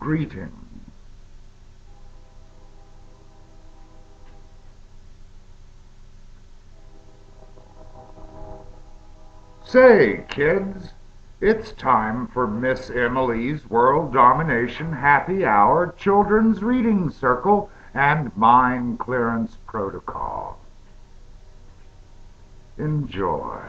greeting. Say, kids, it's time for Miss Emily's World Domination Happy Hour Children's Reading Circle and Mind Clearance Protocol. Enjoy.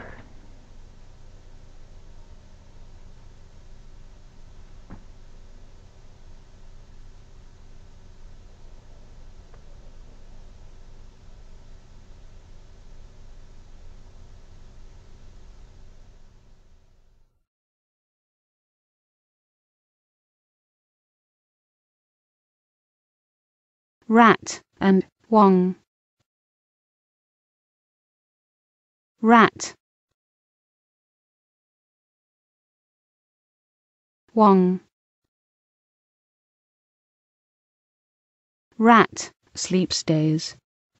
Rat and Wong. Rat. Wong. Rat sleeps days.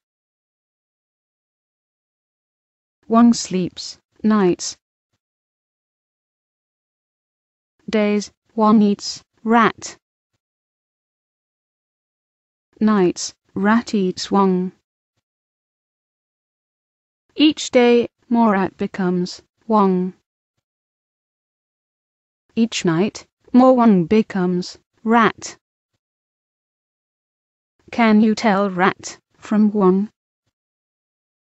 Wong sleeps nights. Days, Wong eats rat. Nights, rat eats Wong. Each day, more rat becomes Wong. Each night, more Wong becomes rat. Can you tell rat from Wong?